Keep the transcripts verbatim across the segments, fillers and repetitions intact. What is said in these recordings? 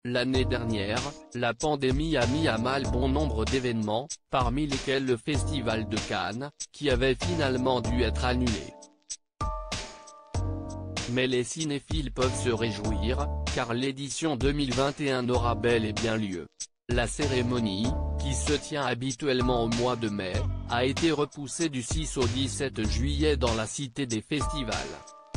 L'année dernière, la pandémie a mis à mal bon nombre d'événements, parmi lesquels le Festival de Cannes, qui avait finalement dû être annulé. Mais les cinéphiles peuvent se réjouir, car l'édition deux mille vingt et un aura bel et bien lieu. La cérémonie, qui se tient habituellement au mois de mai, a été repoussée du six au dix-sept juillet dans la Cité des Festivals.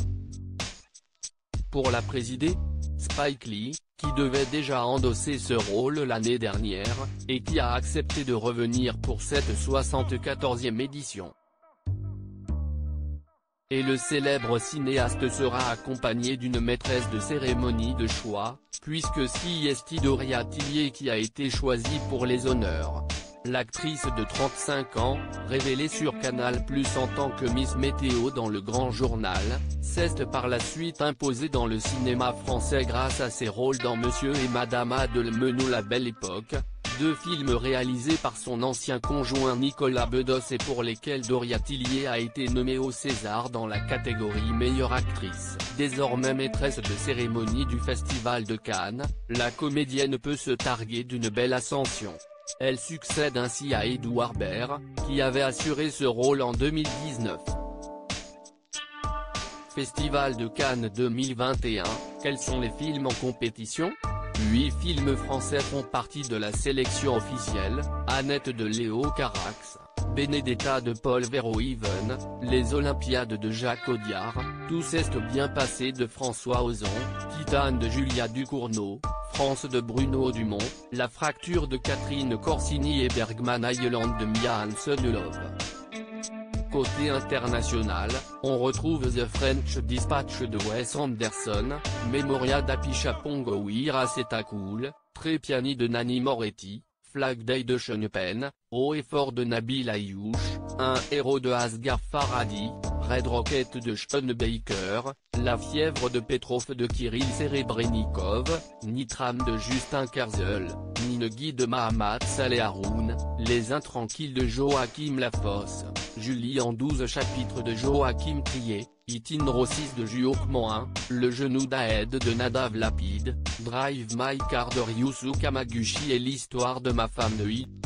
Pour la présider, Spike Lee, qui devait déjà endosser ce rôle l'année dernière, et qui a accepté de revenir pour cette soixante-quatorzième édition. Et le célèbre cinéaste sera accompagné d'une maîtresse de cérémonie de choix, puisque c'est Doria Tillier qui a été choisie pour les honneurs. L'actrice de trente-cinq ans, révélée sur Canal plus en tant que Miss Météo dans Le Grand Journal, s'est par la suite imposée dans le cinéma français grâce à ses rôles dans Monsieur et Madame A de Menou La Belle Époque, deux films réalisés par son ancien conjoint Nicolas Bedos et pour lesquels Doria Tillier a été nommée au César dans la catégorie meilleure actrice. Désormais maîtresse de cérémonie du Festival de Cannes, la comédienne peut se targuer d'une belle ascension. Elle succède ainsi à Edouard Baird, qui avait assuré ce rôle en deux mille dix-neuf. Festival de Cannes deux mille vingt et un, quels sont les films en compétition ? Huit films français font partie de la sélection officielle, Annette de Léo Carax, Benedetta de Paul Verhoeven, Les Olympiades de Jacques Audiard, Tout est bien passé de François Ozon, Titane de Julia Ducournau, France de Bruno Dumont, La fracture de Catherine Corsini et Bergman Island de Mia Hansen-Love. Côté international, on retrouve The French Dispatch de Wes Anderson, Memoria d'Apichatpong Weira Setacool, Trépiani de Nanni Moretti, Flag Day de Sean Penn, Haut et fort de Nabil Ayouch, Un héros de Asghar Farhadi, Red Rocket de Sean Baker, La fièvre de Petrov de Kirill Serebrennikov, Nitram de Justin Kerzel, Ninegui de Mahamat Saleh Haroun, Les Intranquilles de Joachim Lafosse, Julie en douze chapitres de Joachim Trier, Itinro six de Juok Mohin, Le genou d'Aed de Nadav Lapid, Drive My Car de Ryusu Kamaguchi et L'histoire de ma femme de I.